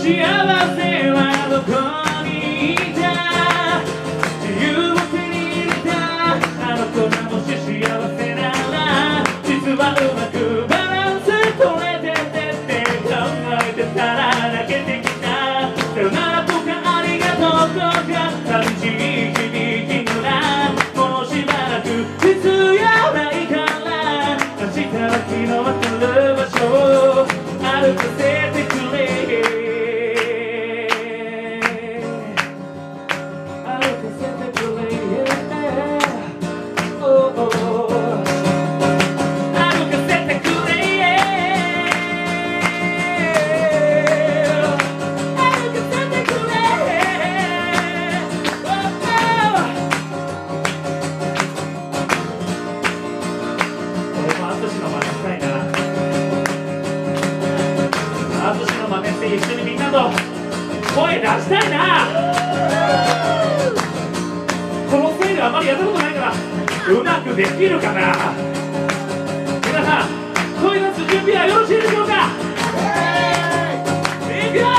せはどこにいた自由を手に入れたあの子がもし幸せなら実はうまくバランス取れててって考えてたら泣けてきたさよならとかありがとうとか寂しい響きのなもうしばらく必要ないから明日は日の当たる場所を歩かせてくれ一緒にみんなと声出したいな。このせいであまりやったことないからうまくできるかな。皆さん声出す準備はよろしいでしょうか。いくよ。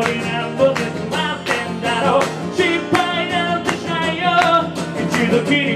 心配なんてしないよ一度きり